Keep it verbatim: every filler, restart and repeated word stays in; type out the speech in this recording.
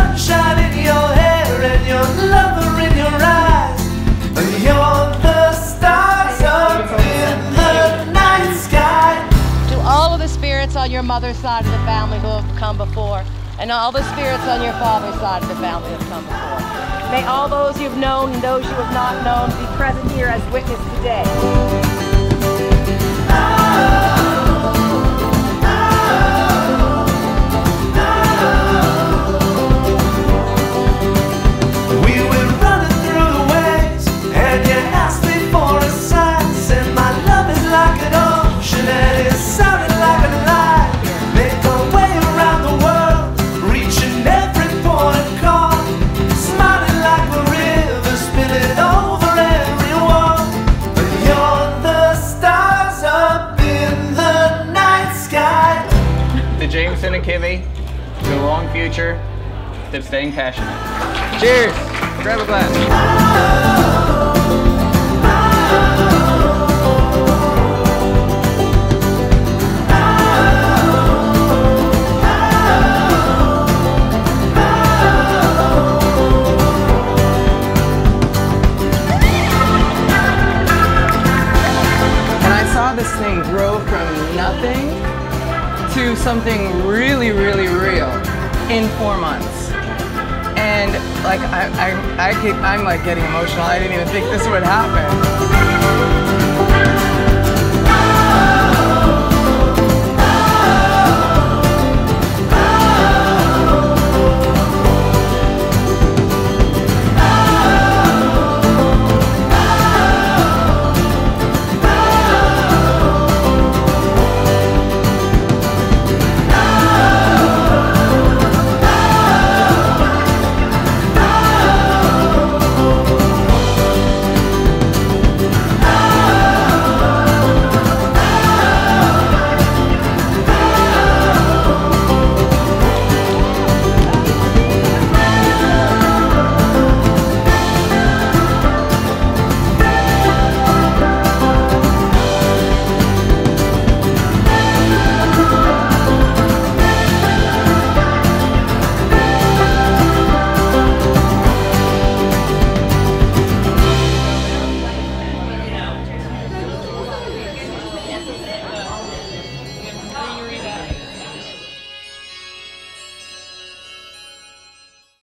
sunshine in your hair and your lover in your eyes. You're the stars up in the night sky. To all of the spirits on your mother's side of the family who have come before, and all the spirits on your father's side of the family who have come before. May all those you've known and those you have not known be present here as witness today. We were running through the waves, and you asked me for a sign. Said my love is like an ocean, and it sounded like a lie. Make our way around the world, reaching every port of call, smiling like a river, spilling over everyone. But you're the stars up in the night sky. To Jameson and Kimmy, to a long future, to staying passionate. Cheers! Grab a glass. And I saw this thing grow from nothing to something really, really real in four months. And like I, I, I keep, I'm like getting emotional. I didn't even think this would happen.